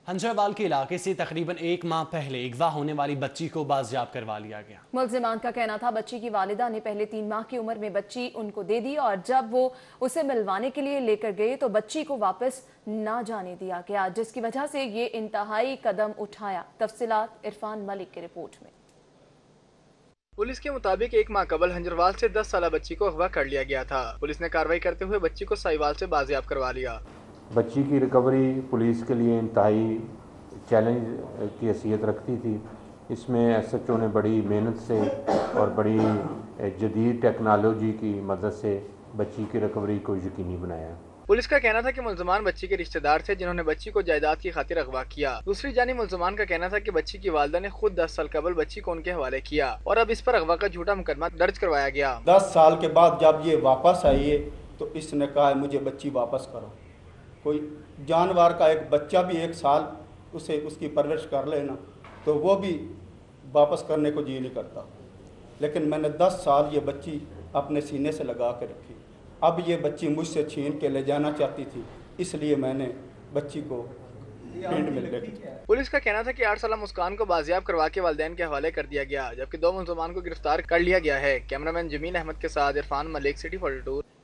ہنجروال کے علاقے سے تقریباً 1 ماہ پہلے اغوا ہونے والی بچی کو بازیاب کروا لیا گیا۔ ملزمان کا کہنا تھا بچی کی والدہ نے پہلے 3 ماہ کی عمر میں بچی ان کو دے دی اور جب وہ اسے ملوانے کے لیے لے کر گئے تو بچی کو واپس نہ جانے دیا گیا، جس کی وجہ سے یہ انتہائی قدم اٹھایا۔ تفصیلات عرفان ملک کی رپورٹ میں۔ پولیس کے مطابق 1 ماہ قبل ہنجروال سے 10 سالہ بچی کو اغوا کر لیا گیا تھا۔ پولیس نے کارروائی کرتے ہوئے بچی کو سائیوال سے بازیاب کروا لیا۔ بچی کی ریکوری پولیس کے لیے انتہائی چیلنج کی حیثیت رکھتی تھی۔ اس میں ایس ایچ او نے بڑی محنت سے اور بڑی جدید ٹیکنالوجی کی مدد سے بچی کی ریکوری کو یقینی بنایا۔ پولیس کا کہنا تھا کہ ملزمان بچی کے رشتہ دار تھے جنہوں نے بچی کو جائیداد کی خاطر اغوا کیا۔ دوسری جانب ملزمان کا کہنا تھا کہ بچی کی والدہ نے خود 10 سال قبل بچی کو ان کے حوالے کیا اور اب اس پر اغوا کا جھوٹا مقدمہ درج کروایا گیا۔ 10 سال کے بعد جب یہ واپس آئی ہے تو اس نے کہا ہے مجھے بچی واپس کرو۔ کوئی جانور کا ایک بچہ بھی 1 سال اسے اس کی پرورش کر لینا تو وہ بھی واپس کرنے کو جی نہیں کرتا، لیکن میں نے 10 سال یہ بچی اپنے سینے سے لگا کے رکھی۔ اب یہ بچی مجھ سے چھین کے لے جانا چاہتی تھی، اس لیے میں نے بچی کو پنڈ میں لے گیا۔ پولیس کا کہنا تھا کہ 8 سالہ مسکان کو بازیاب کروا کے والدین کے حوالے کر دیا گیا، جبکہ 2 ملزمان کو گرفتار کر لیا گیا ہے۔ کیمرہ مین جمیل احمد کے ساتھ عرفان ملک، سٹی 42۔